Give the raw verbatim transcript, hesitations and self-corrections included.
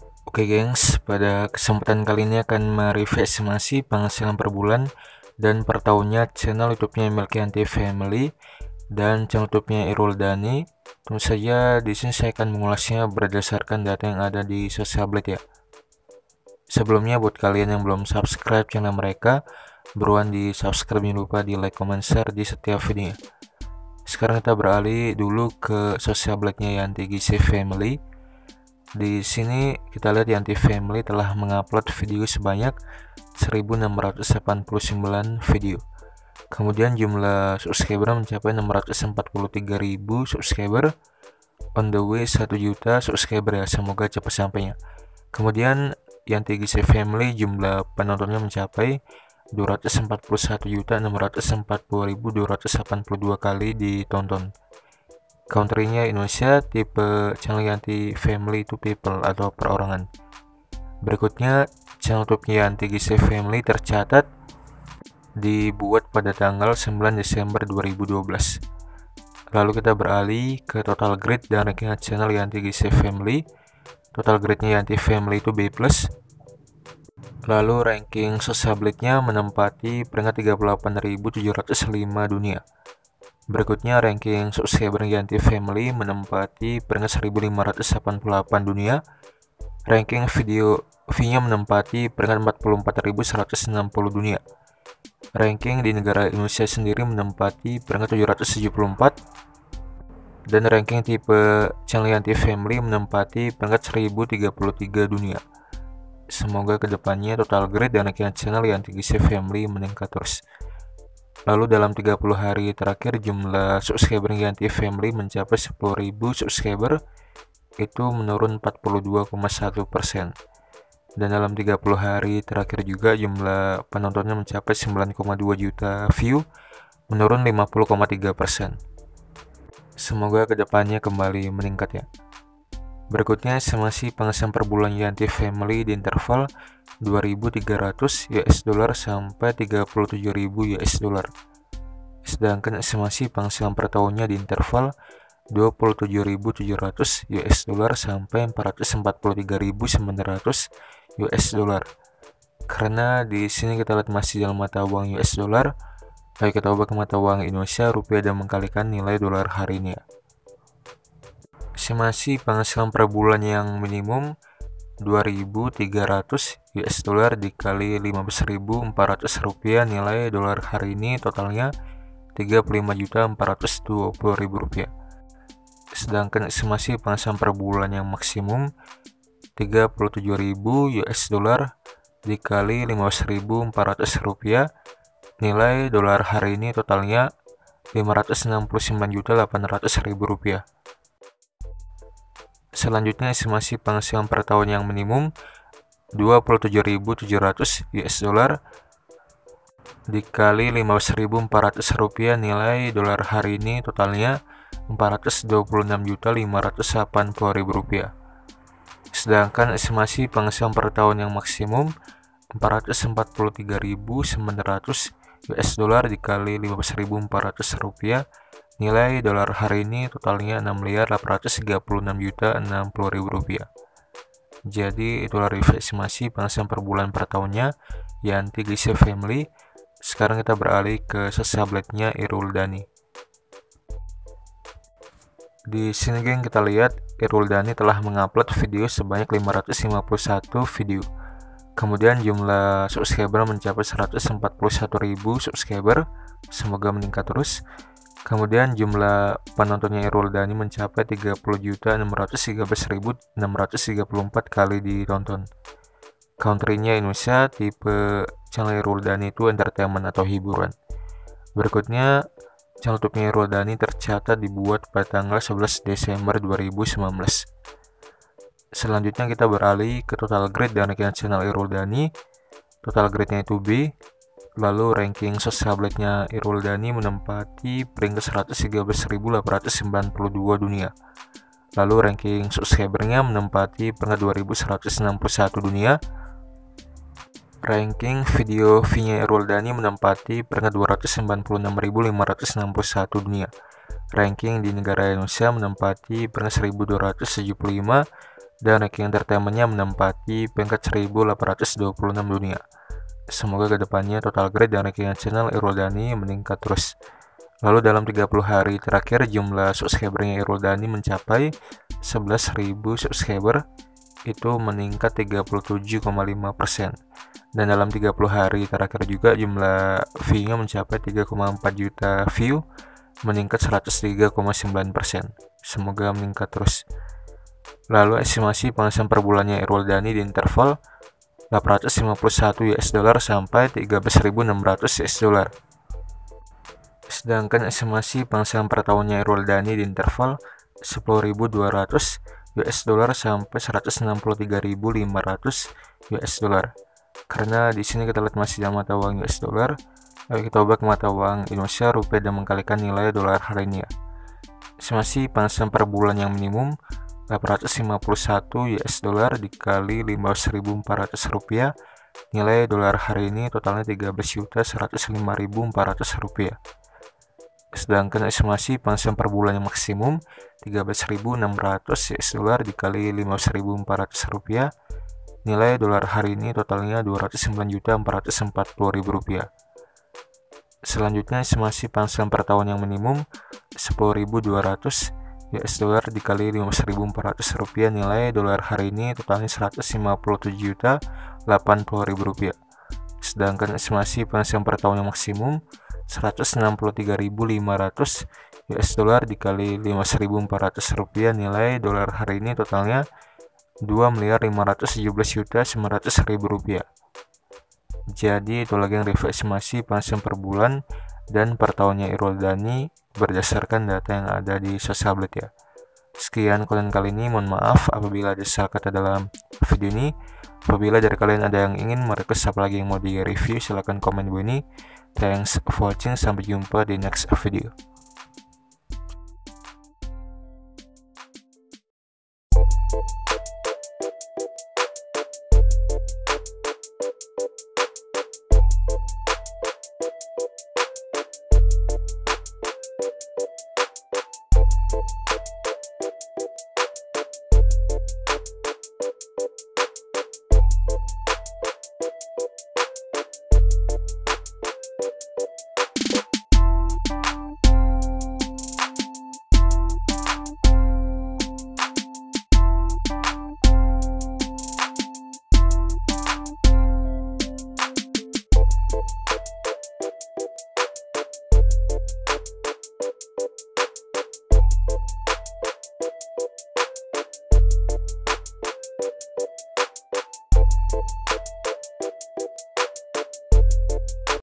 Oke gengs, pada kesempatan kali ini akan mereview estimasi penghasilan per bulan dan per tahunnya channel YouTube-nya Melkianti Family dan channel YouTube-nya Irul Dani. Tentu saja di sini saya akan mengulasnya berdasarkan data yang ada di Socialblade ya. Sebelumnya buat kalian yang belum subscribe channel mereka, buruan di subscribe, jangan lupa di like, comment, share di setiap videonya. Sekarang kita beralih dulu ke Socialblade-nya Yanti Gizi Family. Di sini kita lihat Yanti Family telah mengupload video sebanyak seribu enam ratus delapan puluh sembilan video. Kemudian jumlah subscriber mencapai enam ratus empat puluh tiga ribu subscriber. On the way satu juta subscriber ya, semoga cepat sampainya. Kemudian Yanti Gizi Family jumlah penontonnya mencapai dua ratus empat puluh satu juta enam ratus empat puluh ribu dua ratus delapan puluh dua kali ditonton. Country-nya Indonesia, tipe channel Yanti Family itu people atau perorangan. Berikutnya channel YouTube-nya Yanti Gizi Family tercatat dibuat pada tanggal sembilan Desember dua ribu dua belas. Lalu kita beralih ke total grade dan ranking channel Yanti Gizi Family. Total grade-nya Yanti Family itu B plus. Lalu ranking Socialblade-nya menempati peringkat tiga puluh delapan ribu tujuh ratus lima dunia. Berikutnya ranking subscriber Yanti Family menempati peringkat seribu lima ratus delapan puluh delapan dunia. Ranking video V-nya menempati peringkat empat puluh empat ribu seratus enam puluh dunia. Ranking di negara Indonesia sendiri menempati peringkat tujuh ratus tujuh puluh empat. Dan ranking tipe channel Yanti Family menempati peringkat seribu tiga puluh tiga dunia. Semoga kedepannya total grade dan ranking channel Yanti Gizi Family meningkat terus. Lalu dalam tiga puluh hari terakhir jumlah subscriber Yanti Family mencapai sepuluh ribu subscriber, itu menurun empat puluh dua koma satu persen. Dan dalam tiga puluh hari terakhir juga jumlah penontonnya mencapai sembilan koma dua juta view, menurun lima puluh koma tiga persen. Semoga kedepannya kembali meningkat ya. Berikutnya estimasi penghasilan per bulan Yanti Family di interval dua ribu tiga ratus U S dollar sampai tiga puluh tujuh ribu U S dollar. Sedangkan estimasi penghasilan per tahunnya di interval dua puluh tujuh ribu tujuh ratus U S dollar sampai empat ratus empat puluh tiga ribu sembilan ratus U S dollar. Karena di sini kita lihat masih dalam mata uang U S dollar, ayo kita ubah ke mata uang Indonesia rupiah dan mengkalikan nilai dolar hari ini ya. Estimasi penghasilan per bulan yang minimum dua ribu tiga ratus U S dollar dikali lima belas ribu empat ratus rupiah, nilai dolar hari ini totalnya tiga puluh lima juta empat ratus dua puluh ribu rupiah. Sedangkan estimasi penghasilan per bulan yang maksimum tiga puluh tujuh ribu U S dollar dikali lima belas ribu empat ratus rupiah, nilai dolar hari ini totalnya lima ratus enam puluh sembilan juta delapan ratus ribu rupiah. Selanjutnya estimasi penghasilan per tahun yang minimum dua puluh tujuh ribu tujuh ratus U S dollar dikali lima belas ribu empat ratus rupiah, nilai dolar hari ini totalnya empat ratus dua puluh enam juta lima ratus delapan puluh ribu rupiah. Sedangkan estimasi penghasilan per tahun yang maksimum empat ratus empat puluh tiga ribu sembilan ratus U S dollar dikali lima belas ribu empat ratus rupiah, nilai dolar hari ini totalnya enam miliar delapan ratus tiga puluh enam juta enam puluh ribu rupiah. Jadi itulah review estimasi penghasilan per bulan per tahunnya Yanti Gizi Family. Sekarang kita beralih ke Socialblade-nya Irul Dani. Di sini geng kita lihat Irul Dani telah mengupload video sebanyak lima ratus lima puluh satu video. Kemudian jumlah subscriber mencapai seratus empat puluh satu ribu subscriber, semoga meningkat terus. Kemudian jumlah penontonnya Irul Dani mencapai tiga puluh juta enam ratus tiga belas ribu enam ratus tiga puluh empat kali ditonton. Country-nya Indonesia, tipe channel Irul Dani itu entertainment atau hiburan. Berikutnya channel YouTube-nya Irul Dani tercatat dibuat pada tanggal sebelas Desember dua ribu sembilan belas. Selanjutnya kita beralih ke total grade dan ranking channel Irul Dani. Total grade-nya itu B. Lalu ranking Socialblade-nya Irul Dani menempati peringkat seratus tiga belas ribu delapan ratus sembilan puluh dua dunia. Lalu ranking subscriber-nya menempati peringkat dua ribu seratus enam puluh satu dunia. Ranking video V-nya Irul Dani menempati peringkat dua ratus sembilan puluh enam ribu lima ratus enam puluh satu dunia. Ranking di negara Indonesia menempati peringkat seribu dua ratus tujuh puluh lima. dan ranking entertainmentnya menempati peringkat seribu delapan ratus dua puluh enam dunia. Semoga kedepannya total grade dan ranking channel Irul Dani meningkat terus. Lalu dalam tiga puluh hari terakhir jumlah subscribernya Irul Dani mencapai sebelas ribu subscriber, itu meningkat tiga puluh tujuh koma lima persen. Dan dalam tiga puluh hari terakhir juga jumlah view-nya mencapai tiga koma empat juta view, meningkat seratus tiga koma sembilan persen. Semoga meningkat terus. Lalu estimasi penghasilan per bulannya Irul Dani di interval delapan ratus lima puluh satu U S dollar sampai tiga belas ribu enam ratus U S dollar. Sedangkan estimasi penghasilan per tahunnya Irul Dani di interval sepuluh ribu dua ratus U S dollar sampai seratus enam puluh tiga ribu lima ratus U S dollar. Karena di sini kita lihat masih dalam mata uang U S dollar, ayo kita ubah ke mata uang Indonesia rupiah dan mengkalikan nilai dolar hari ini ya. Estimasi penghasilan per bulan yang minimum delapan ratus lima puluh satu U S dollar dikali lima belas ribu empat ratus rupiah, nilai dolar hari ini totalnya tiga belas juta seratus lima ribu empat ratus rupiah. Sedangkan estimasi penghasilan per bulan yang maksimum tiga belas ribu enam ratus U S dollar dikali lima belas ribu empat ratus rupiah, nilai dolar hari ini totalnya dua ratus sembilan juta empat ratus empat puluh ribu rupiah. Selanjutnya estimasi penghasilan per tahun yang minimum sepuluh ribu dua ratus U S dollar dikali lima belas ribu empat ratus rupiah, nilai dolar hari ini totalnya seratus lima puluh tujuh juta delapan puluh ribu rupiah. Sedangkan estimasi penghasilan per tahun yang maksimum seratus enam puluh tiga ribu lima ratus U S dollar dikali lima belas ribu empat ratus rupiah, nilai dolar hari ini totalnya dua miliar lima ratus tujuh belas juta sembilan ratus ribu rupiah. Jadi itu lagi yang review estimasi penghasilan per bulan dan per tahunnya Irul Dani berdasarkan data yang ada di Sosialblade ya. Sekian konten kali ini, mohon maaf apabila ada salah kata dalam video ini. Apabila dari kalian ada yang ingin merequest apa lagi yang mau di review, silahkan komen di bawah ini. Thanks for watching, sampai jumpa di next video.